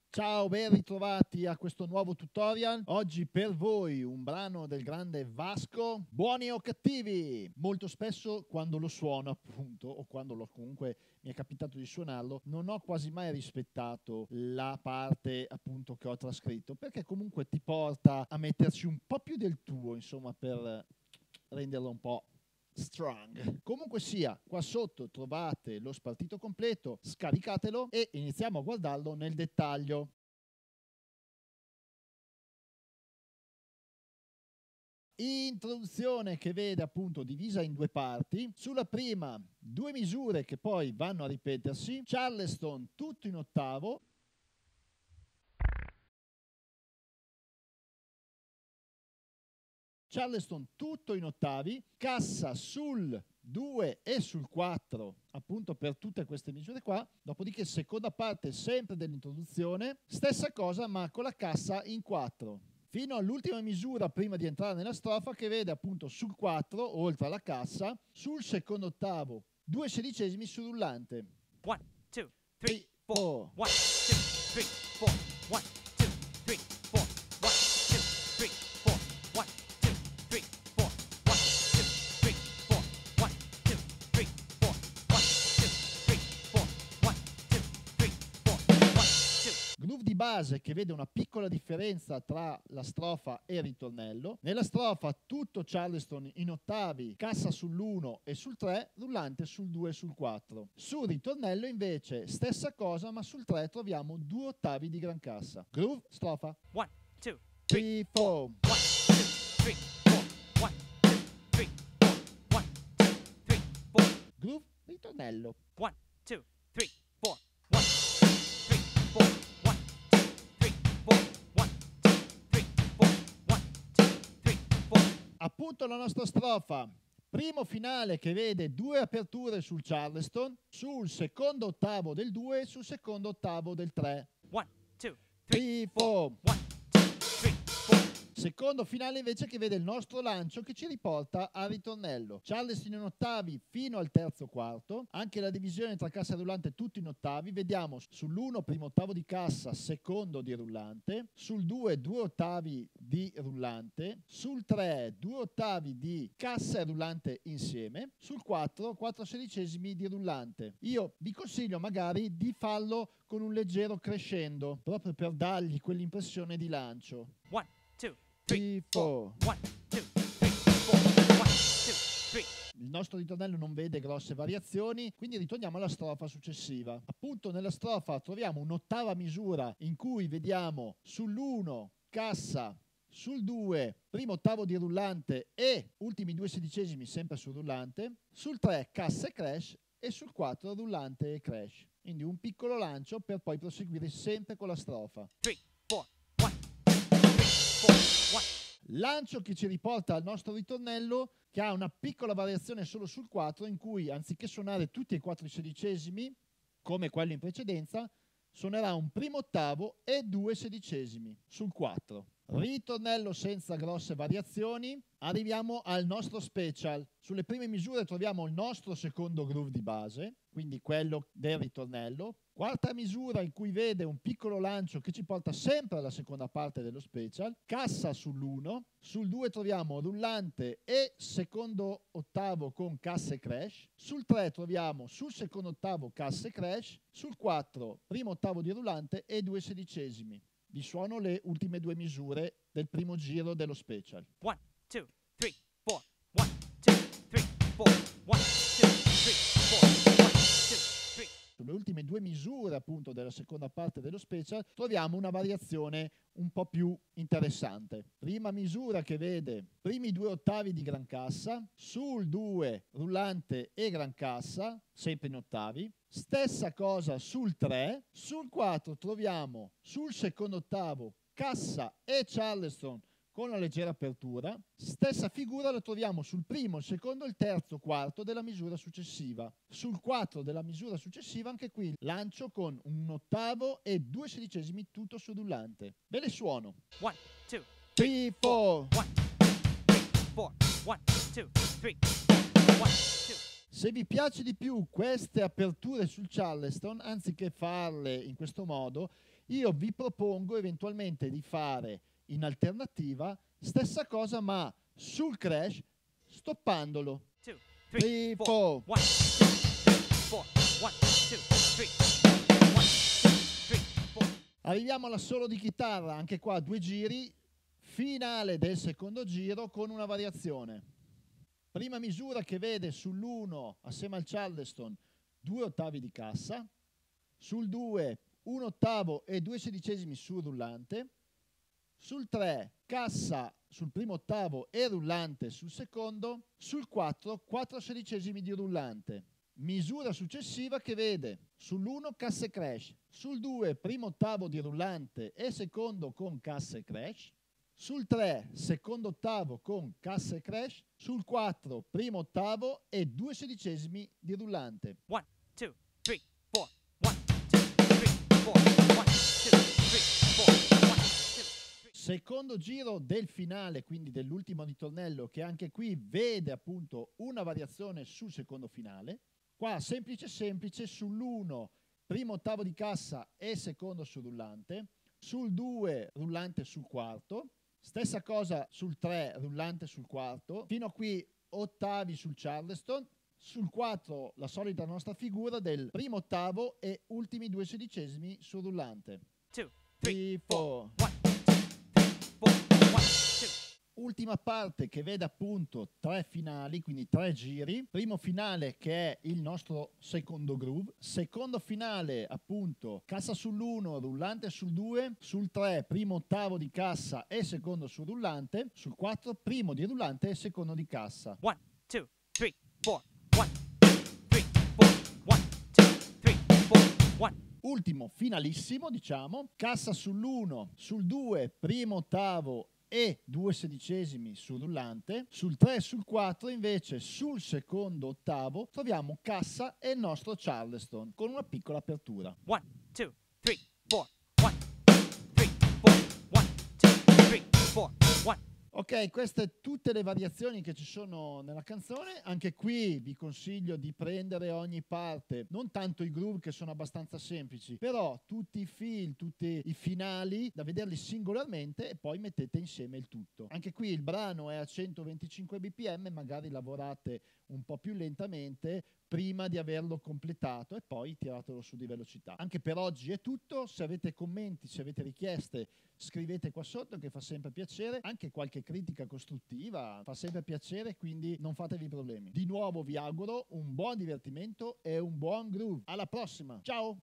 Ciao, ben ritrovati a questo nuovo tutorial. Oggi per voi un brano del grande Vasco, Buoni o cattivi. Molto spesso quando lo suono, appunto, o quando comunque mi è capitato di suonarlo, non ho quasi mai rispettato la parte appunto che ho trascritto, perché comunque ti porta a metterci un po' più del tuo, insomma, per renderlo un po' strong. Comunque sia, qua sotto trovate lo spartito completo, scaricatelo e iniziamo a guardarlo nel dettaglio. Introduzione che vede appunto divisa in due parti. Sulla prima due misure che poi vanno a ripetersi, Charleston tutto in ottavo, Charleston tutto in ottavi, cassa sul 2 e sul 4 appunto per tutte queste misure qua. Dopodiché seconda parte sempre dell'introduzione, stessa cosa ma con la cassa in 4 fino all'ultima misura prima di entrare nella strofa, che vede appunto sul 4 oltre alla cassa, sul secondo ottavo 2 sedicesimi sul rullante. 1, 2, 3, 4. 1, 2, 3, 4. 1, 2, 3, 4. 1, 2, 3, 4. 1, 2, 3, 4. 1, 2, 3, 4. 1, 2, 3, 4. 1, 2, 3, 4. Groove di base che vede una piccola differenza tra la strofa e il ritornello. Nella strofa tutto Charleston in ottavi, cassa sull'1 e sul 3, rullante sul 2 e sul 4. Sul ritornello invece stessa cosa, ma sul 3 troviamo 2 ottavi di gran cassa. Groove, strofa. 1, 2, 3, 4. 1, 2, 3, 4. 1, 2, 3, 4. 1, 2, 3, 4. Groove, ritornello. 1, 2, 3, 4. 1, 2, 3, 4. 1, 2, 3, 4. 1, 2, 3, 4. 1, 2, 3, 4. Appunto la nostra strofa. Primo finale che vede due aperture sul Charleston, sul secondo ottavo del 2 e sul secondo ottavo del 3. 1, 2, 3, 4. 1, 2, 3, 4. Secondo finale invece che vede il nostro lancio che ci riporta al ritornello. Charleston in ottavi fino al terzo quarto, anche la divisione tra cassa e rullante tutto in ottavi. Vediamo sull'1 primo ottavo di cassa, secondo di rullante, sul 2 2 ottavi di rullante, sul 3 2 ottavi di cassa e rullante insieme, sul 4 4 sedicesimi di rullante. Io vi consiglio magari di farlo con un leggero crescendo, proprio per dargli quell'impressione di lancio. 1, 2, 3, 4. 1, 2, 3, 4. 1, 2, 3. Il nostro ritornello non vede grosse variazioni, quindi ritorniamo alla strofa successiva. Appunto nella strofa troviamo un'ottava misura in cui vediamo sull'1 cassa, sul 2 primo ottavo di rullante e ultimi 2 sedicesimi sempre sul rullante, sul 3 cassa e crash e sul 4 rullante e crash. Quindi un piccolo lancio per poi proseguire sempre con la strofa. 3, 4. 1, 2, 3, 4. 1. Lancio che ci riporta al nostro ritornello, che ha una piccola variazione solo sul 4, in cui anziché suonare tutti e 4 i sedicesimi come quello in precedenza, suonerà un primo ottavo e 2 sedicesimi sul 4. Ritornello senza grosse variazioni. Arriviamo al nostro special. Sulle prime misure troviamo il nostro secondo groove di base, quindi quello del ritornello. Quarta misura in cui vede un piccolo lancio che ci porta sempre alla seconda parte dello special. Cassa sull'1, sul 2 troviamo rullante e secondo ottavo con cassa e crash. Sul 3 troviamo sul secondo ottavo cassa e crash. Sul 4 primo ottavo di rullante e 2 sedicesimi. Vi suono le ultime due misure del primo giro dello special. 1, 2, 3, 4. 1, 2, 3, 4. 1, 2, 3, 4. 1, 2, 3. Sulle ultime due misure appunto della seconda parte dello special troviamo una variazione un po' più interessante. Prima misura che vede primi 2 ottavi di gran cassa, sul 2 rullante e gran cassa, sempre in ottavi. Stessa cosa sul 3, sul 4 troviamo sul secondo ottavo cassa e Charleston con una leggera apertura. Stessa figura la troviamo sul primo, il secondo, il terzo, quarto della misura successiva. Sul 4 della misura successiva anche qui lancio con un ottavo e 2 sedicesimi tutto sul rullante. Ve le suono. 1, 2, 3, 4. 1, 2, 3, 4. 1, 2, 3, 4. 1, 2. Se vi piace di più queste aperture sul Charleston, anziché farle in questo modo, io vi propongo eventualmente di fare in alternativa stessa cosa ma sul crash stoppandolo. 2, 3, 3, 4. 4. 1, 2, 3, 4. 1, 2, 3, 1, 2, 3, 4. Arriviamo all'assolo di chitarra, anche qua 2 giri, finale del secondo giro con una variazione. Prima misura che vede sull'1 assieme al Charleston 2 ottavi di cassa, sul 2 1 ottavo e 2 sedicesimi sul rullante, sul 3 cassa sul primo ottavo e rullante sul secondo, sul 4 4 sedicesimi di rullante. Misura successiva che vede sull'1 cassa e crash, sul 2 primo ottavo di rullante e secondo con cassa e crash, sul 3 secondo ottavo con cassa e crash, sul 4 primo ottavo e 2 sedicesimi di rullante. 1, 2, 3, 4. 1, 2, 3, 4. 1, 2, 3, 4. 1, 2, 3. Secondo giro del finale, quindi dell'ultimo ritornello, che anche qui vede appunto una variazione sul secondo finale. Qua semplice semplice, sull'1 primo ottavo di cassa e secondo sul rullante, sul 2 rullante sul quarto, stessa cosa sul 3 rullante sul quarto, fino a qui ottavi sul Charleston, sul 4 la solita nostra figura del primo ottavo e ultimi 2 sedicesimi sul rullante. 2, 3, 4. 1, 2, 3, 4. 1, 2. Ultima parte che vede appunto 3 finali, quindi 3 giri. Primo finale che è il nostro secondo groove. Secondo finale appunto cassa sull'1, rullante sul 2, sul 3 primo ottavo di cassa e secondo sul rullante, sul 4 primo di rullante e secondo di cassa. 1, 2, 3, 4. 1, 2, 3, 4. 1, 2, 3, 4. 1. Ultimo finalissimo, diciamo, cassa sull'1, sul 2 primo ottavo e 2 sedicesimi sul rullante, sul 3 e sul 4 invece sul secondo ottavo troviamo cassa e il nostro Charleston con una piccola apertura. 1, 2, 3, 4. 1, 2, 3, 4. 1, 2, 3, 4. 1. Ok, queste tutte le variazioni che ci sono nella canzone. Anche qui vi consiglio di prendere ogni parte, non tanto i groove che sono abbastanza semplici, però tutti i fill, tutti i finali da vederli singolarmente e poi mettete insieme il tutto. Anche qui il brano è a 125 bpm, magari lavorate un po' più lentamente prima di averlo completato e poi tiratelo su di velocità. Anche per oggi è tutto. Se avete commenti, se avete richieste, scrivete qua sotto che fa sempre piacere. Anche qualche critica costruttiva fa sempre piacere, quindi non fatevi problemi. Di nuovo vi auguro un buon divertimento e un buon groove. Alla prossima, ciao!